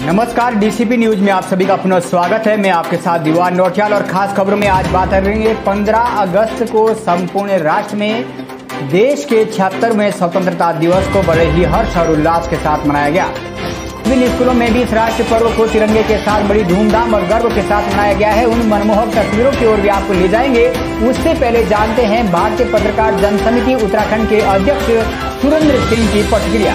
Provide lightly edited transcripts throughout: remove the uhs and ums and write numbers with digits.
नमस्कार, DCP news में आप सभी का पुनः स्वागत है। मैं आपके साथ दीवान नौटियाल और खास खबरों में आज बात करेंगे 15 अगस्त को संपूर्ण राष्ट्र में देश के 76वें स्वतंत्रता दिवस को बड़े ही हर्ष और उल्लास के साथ मनाया गया। विभिन्न स्कूलों में भी इस राष्ट्रीय पर्व को तिरंगे के साथ बड़ी धूमधाम और गर्व के साथ मनाया गया है। उन मनमोहक तस्वीरों की ओर भी आपको ले जाएंगे। उससे पहले जानते हैं भारतीय पत्रकार जनसमिति उत्तराखंड के अध्यक्ष सुरेंद्र सिंह की प्रतिक्रिया।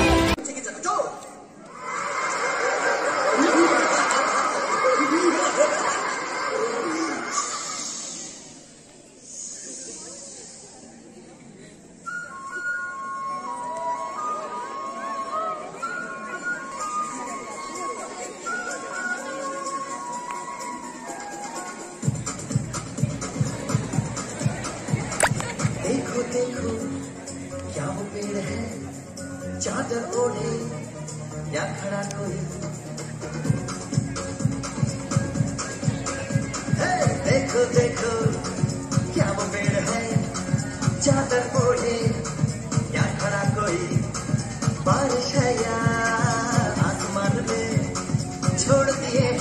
देखो देखो क्या वो पेड़ है, चादर ओढ़े या खड़ा कोई। देखो देखो क्या वो पेड़ है, चादर ओढ़े या खड़ा कोई। बारिश है या आसमान में छोड़ दिए